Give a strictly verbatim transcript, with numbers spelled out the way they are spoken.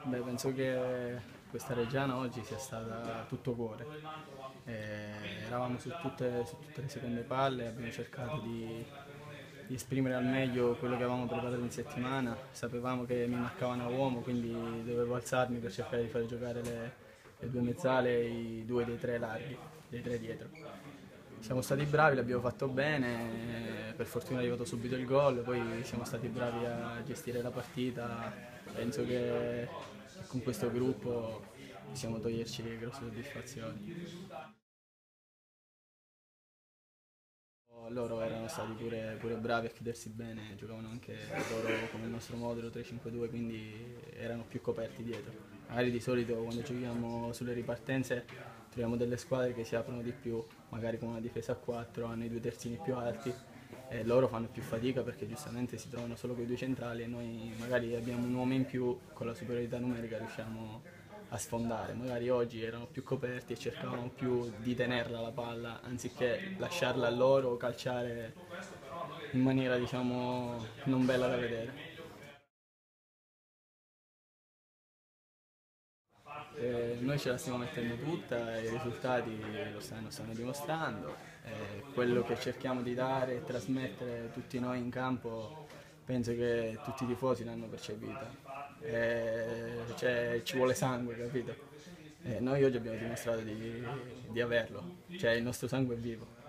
Beh, penso che questa Reggiana oggi sia stata tutto cuore. Eh, eravamo su tutte, su tutte le seconde palle, abbiamo cercato di, di esprimere al meglio quello che avevamo preparato in settimana. Sapevamo che mi mancavano a uomo, quindi dovevo alzarmi per cercare di fare giocare le, le due mezzale e i due dei tre larghi, dei tre dietro. Siamo stati bravi, l'abbiamo fatto bene, per fortuna è arrivato subito il gol, poi siamo stati bravi a gestire la partita. Penso che con questo gruppo possiamo toglierci grosse soddisfazioni. Loro erano stati pure, pure bravi a chiudersi bene, giocavano anche loro come il nostro modulo tre cinque due, quindi erano più coperti dietro. Magari di solito quando giochiamo sulle ripartenze troviamo delle squadre che si aprono di più, magari con una difesa a quattro, hanno i due terzini più alti e loro fanno più fatica perché giustamente si trovano solo con i due centrali e noi magari abbiamo un uomo in più, con la superiorità numerica riusciamo a sfondare. Magari oggi erano più coperti e cercavano più di tenerla la palla anziché lasciarla a loro o calciare in maniera diciamo non bella da vedere. Eh, noi ce la stiamo mettendo tutta, i risultati lo stanno, stanno dimostrando, eh, quello che cerchiamo di dare e trasmettere tutti noi in campo penso che tutti i tifosi l'hanno percepita, eh, cioè, ci vuole sangue, capito? Eh, noi oggi abbiamo dimostrato di, di averlo, cioè il nostro sangue è vivo.